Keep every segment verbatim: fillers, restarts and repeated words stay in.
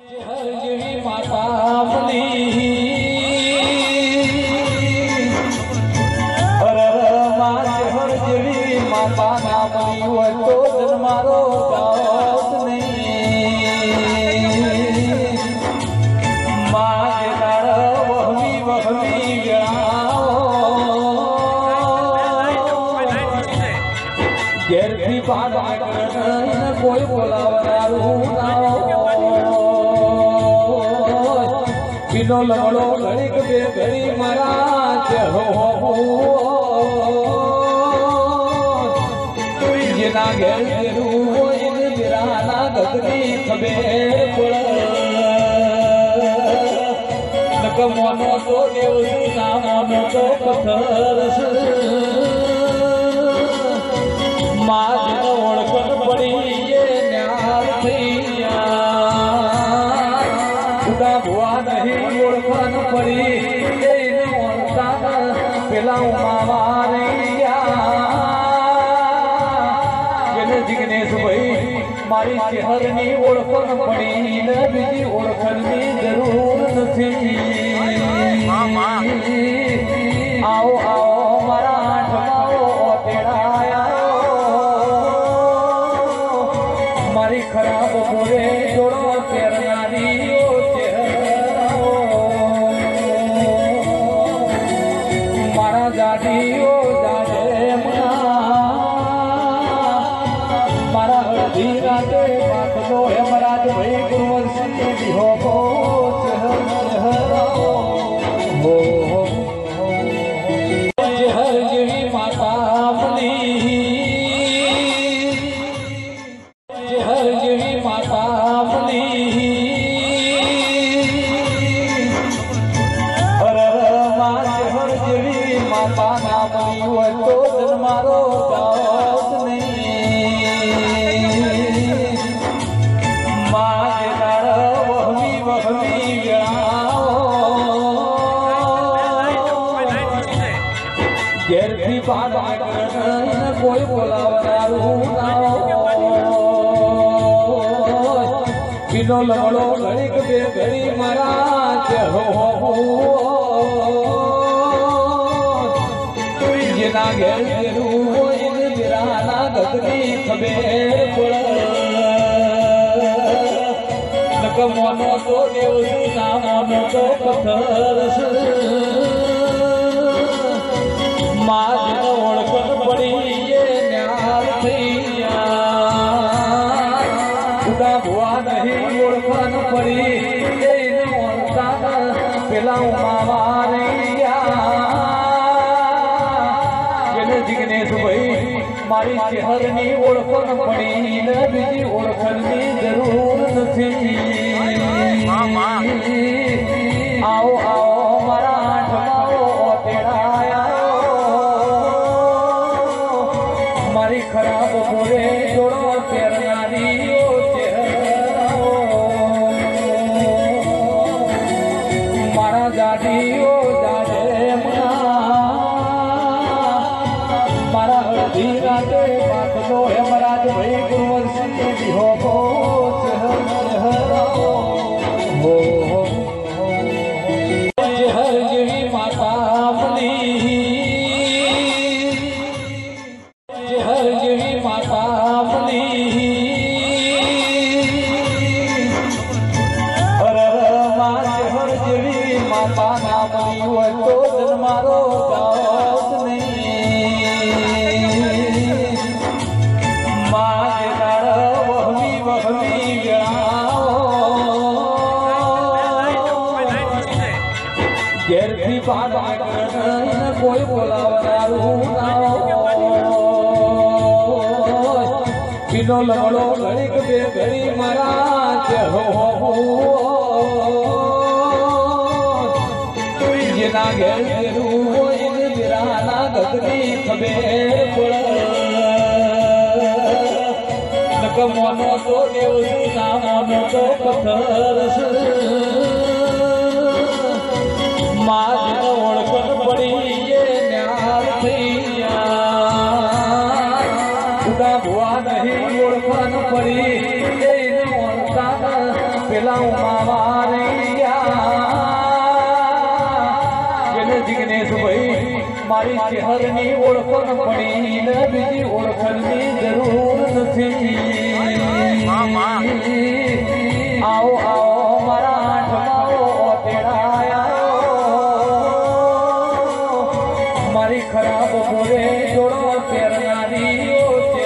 चेहर जेवी माता मनी अरे मां चेहर जेवी माता ना मनी हो तो जन्मारो जात नहीं मां जे दाड़ वहमी वहमी घेर थी बात कोई बोलावनारू ना बिनो लवड़ो घड़ीक बे घड़ी मारा चेहरो जेना घेर घेरू इन बिराना गगनी खबेर पड़ नक मोनो तो देव ना मोनो तो पत्थर माज ओळखण पड़ी ये न्यार थैया खुदा भुआ नहीं ओळखण पड़ी ये ओळखता पेला मावारिया जेने जिग्नेश भाई मारी चेहरनी ओळखण पड़ी न बीजी ओळखणनी जरूर नथी आओ आओ मारा आठमाओ तेड़ाया मारी खराब बोले जोड़ो तेरनारी ओ चेहरो मारा जादी ओ जादे मना मारा हल्दी राते बातलो है मराज भाई गुरुवंशी बिहो हो चेहर चेहरो हो चेहर जेवी माता मनी चेहर जेवी माता मनी अरे मां चेहर जेवी माता ना मनी हो तो जन्मारो जात नहीं मां जे दाड़ वहमी वहमी घेर थी बात कोई बोलावनारू ना बिनो लवड़ो घड़ीक बे घड़ी मारा चेहरो जेना घेर घेरू इन बिराना गगनी खबेर पड़ नक मोनो तो देव ना मोनो तो पत्थर माज ओळखण पड़ी ये न्यार थैया खुदा भुआ नहीं ओळखण पड़ी ये ओळखता पेला मावारिया जेने जिग्नेश भाई मारी चेहरनी ओळखण पड़ी न बीजी ओळखणनी जरूर नथी आओ आओ मारा आठमाओ तेड़ाया मारी खराब बोले जोड़ो तेरनारी ओ चेहरो मारा जादी ओ जादे मना मारा हल्दी राते बातलो है मराज भाई गुरुवंशी बिहो हो चेहर चेहरो हो चेहर जेवी माता मनी चेहर जेवी माता मनी अरे मां चेहर जेवी माता ना मनी हो तो जन्मारो जात नहीं मां जे दाड़ वहमी वहमी घेर थी बात कोई बोलावनारू ना बिनो लवड़ो घड़ीक बे घड़ी मारा चेहरो जेना घेर घेरू इन बिराना गगनी खबेर पड़ नक मोनो तो देव ना मोनो तो पत्थर माज ओळखण पड़ी ये न्यार थैया खुदा भुआ नहीं ओळखण पड़ी ये ओळखता पेला મારી ચહેરની ઓળખણ પડી ને બીજી ઓળખણની જરૂર નથી. આવો આવો મારા આઠમાઓ તેડાયા મારી ખરાબ બોલે જોડો પહેરનારી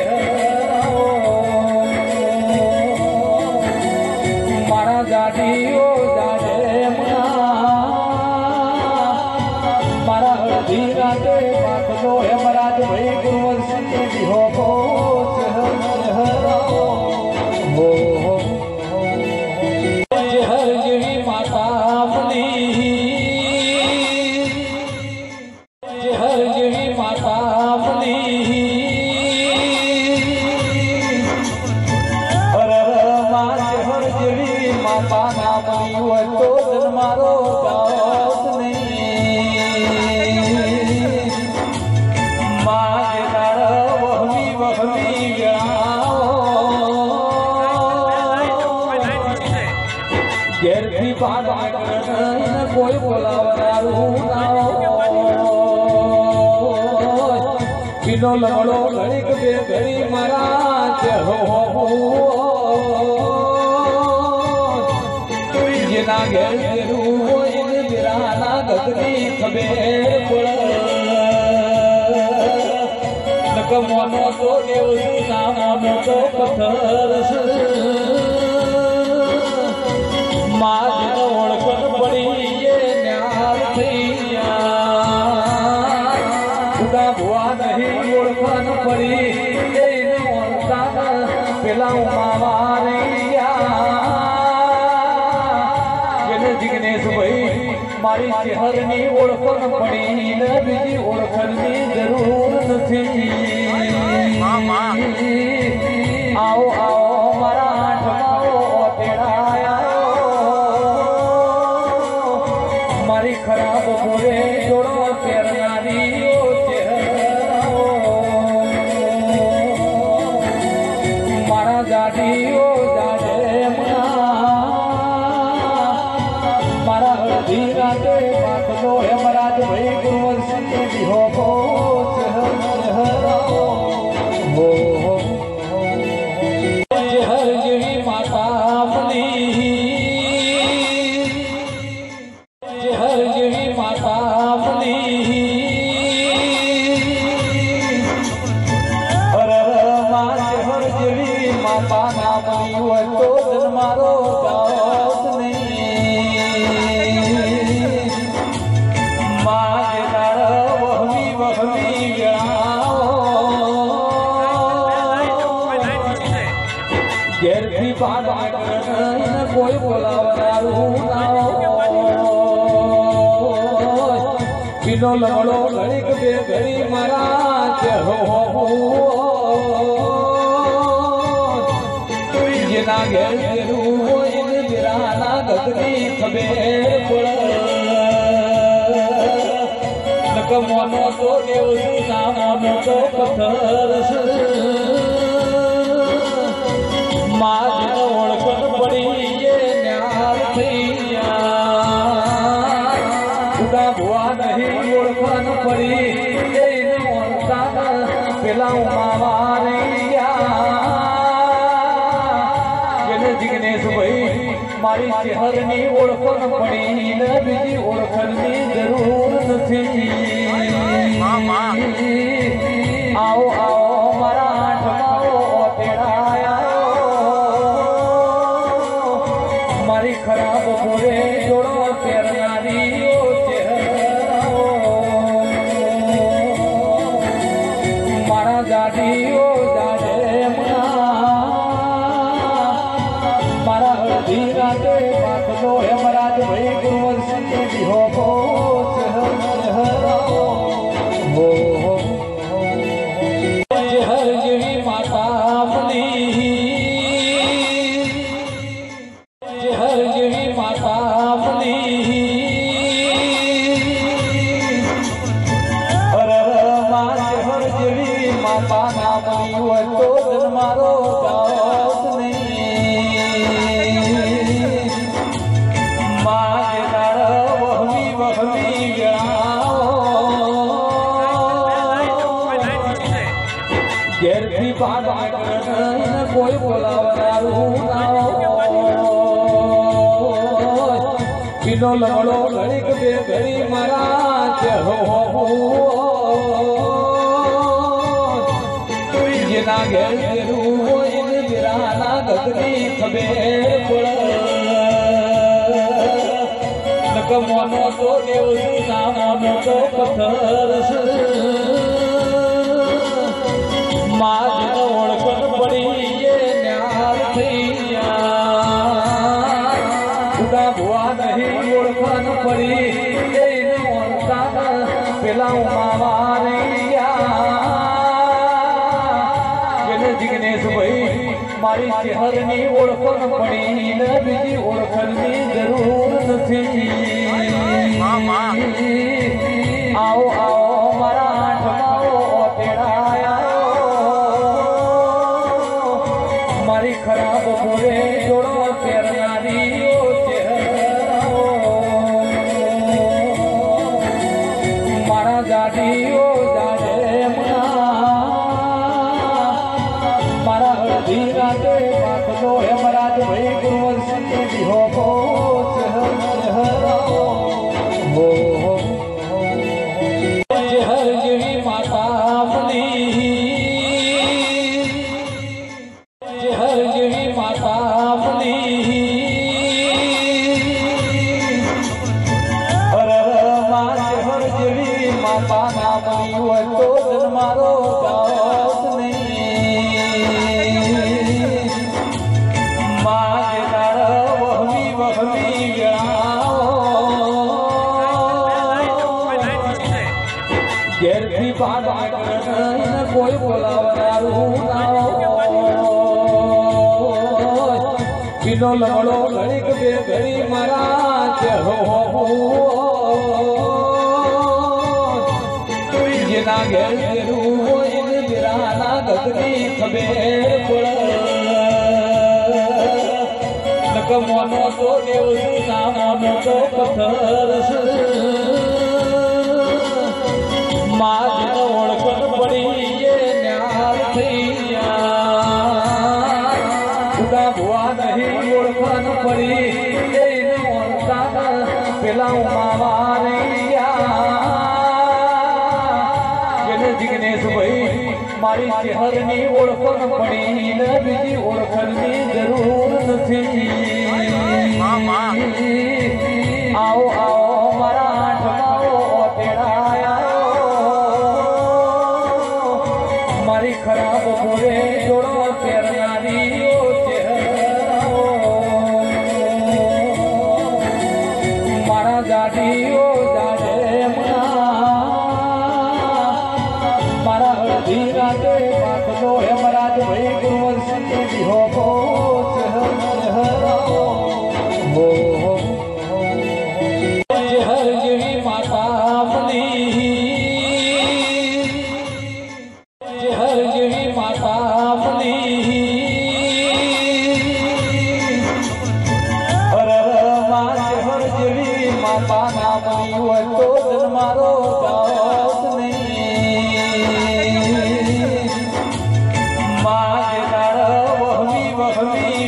મારા જાડીઓ ધીરાતે પાકનો હેમરાજ ભાઈ ગુરુવંશી વિહો હો ચહેર જેવી માતા મની ચહેર જેવી માતા મની અર માં ચહેર જેવી માતા ના મની હોય તો જન્મારો જાત નહીં. ઘેરથી કોઈ બોલાવનારું પીનો લમડો ઘડીક બે ઘડી મારા ચહેરો જેના ઘેર ઘેરું હોય એને બિરાના ગગની ખબેર પડે મોનો તો દેવ ના મોનો તો પથ્થર મારી ઓળખણ પડી ન્યાર થઈ ઉદા ભુવા નહીં ઓળખણ પડી એને ઓળખતા પેલા ઉમાવા રહી જેને જિગ્નેશભાઈ મારી ચહેરની ઓળખણ પડી ને બીજી ઓળખણની જરૂર નથી. આવો આવો મારા આઠમાઓ તેડાયા મારી ખરાબ બોલે જોડો પહેરનારી મારા જાડીઓ મારા ધીરાતે પાકનો હેમરાજ ભાઈ ગુરુવંશી વિહો હો ચહેર જેવી માતા મની ચહેર જેવી માતા મની અર માં ચહેર જેવી માતા ના મની હોય તો જન્મારો જાત નહીં. માં વહમી વહમી ઘેરથી કોઈ બોલાવનારું પીનો લમડો ઘડીક બે ઘડી મારા ચહેરો જેના ઘેર ઘેરું હોય એને બિરાના ગગની ખબેર પડે મોનો તો દેવ ના મોનો તો પથ્થર મારી ઓળખણ પડી ન્યાર થઈ ઉદા ભુવા નહીં ઓળખણ પડી એને ઓળખતા પેલા ઉમાવા રહી જેને જિગ્નેશભાઈ મારી ચહેરની ઓળખણ પડી ને બીજી ઓળખણની જરૂર નથી. આવો આવો મારા આઠમાઓ તેડાયા મારી ખરાબ બોલે જોડો પહેરનારી મારા જાડીઓ મારા ધીરાતે પાકનો હેમરાજ ભાઈ ગુરુવંશી વિહો હો ચહેર જેવી માતા મની ચહેર જેવી માતા મની અર માં ચહેર જેવી માતા ના મની હોય તો જન્મારો જાત નહીં. પીલો લગડો ઘડીક બે ઘડી મારા ચહેરો જેના ઘેર ઘેરું હોય એને વીરાના ગગની ખબેર પડે નકમોનો તો દેવનું નામનો તો પથ્થર મારી ઓળખણ પડી એ ન્યાર થઈ ઉડા ભુવા નહીં ઓળખણ પડી એને ઓળખતા પેલા ઉમાવા નહીં જેને જિગ્નેશભાઈ મારી ચહેરની ઓળખણ પડી ને બીજી ઓળખણની જરૂર નથી આવો આવો મારા આઠમાઓ તેડાયા મારી ખરાબ બોલે જોડો પહેરનારી મારા જાડીઓ જાડે મારા અડધી રાતે બાતનો હેમરાજ ભાઈ ગુરુવંશી વિહો ચહેર ચહેર ચહેર જેવી માતા મની ચહેર જેવી માતા મની જેવી માતા ના મળી હોય તો જન્મારો જાત નહીં મારે દાડ વહમી વહમી ઘેરથી પાડા કોઈ બોલાવનારું પીલો લગડો ઘડીક બે ઘડી મારા ચહેરો જેના ઘેર ઘેરું હોય એને વીરાના ગગની ખબેર પડે નકમોનો તો દેવનું નામનો તો પથ્થર મારી ઓળખણ પડી એ ન્યાર થઈ ઉડા ભુવા નહીં ઓળખણ પડી એને ઓળખતા પેલા ઉમાવા નહીં જિગ્નેશભાઈ મારી ચહેરની ઓળખણ પડી ને બીજી ઓળખણની જરૂર નથી આવો આવો મારા આઠમાઓ તેડાયા મારી ખરાબ બોલે જોડો પહેરનારી મારા જાડીઓ જાડે મારા અડધી રાતે બાતનો હેમરાજ ભાઈ ગુરુવંશી વિહો ચહેર ચહેર ચહેર જેવી માતા મની ચહેર જેવી માતા મની ચહેર જેવી માતા ના મળી હોય તો જન્મારો જાત નહીં મારે દાડ વહમી વહમી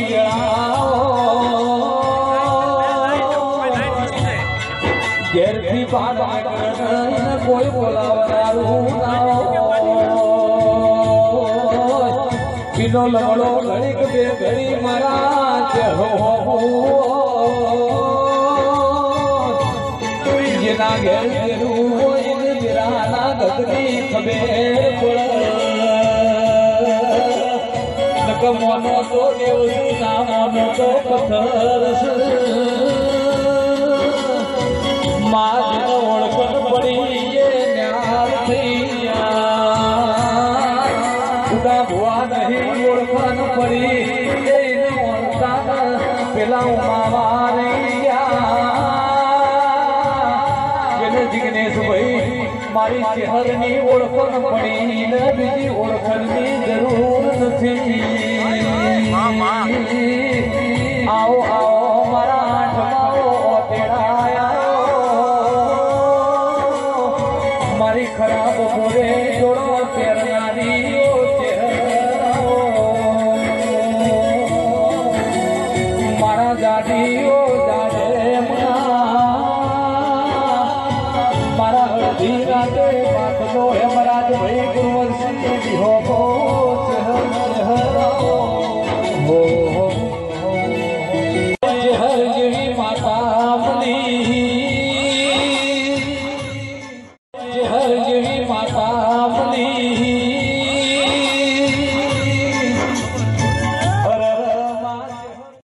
ઘેરથી પાડા કોઈ બોલાવનારું પીલો લગડો ઘડીક બે ઘડી મારા ચહેરો જેના ઘેર ઘેરું હોય એને વીરાના ગગની ખબેર પડે નકમોનો તો દેવનું નામનો તો પથ્થર મારી ઓળખણ પડી એ ન્યાર થઈ ઉડા ભુવા નહીં ઓળખણ પડી એને ઓળખતા પેલા ઉમાવા નહીં જેને જિગ્નેશભાઈ મારી ચહેરની ઓળખણ પડી ને બીજી ઓળખણની જરૂર નથી આવો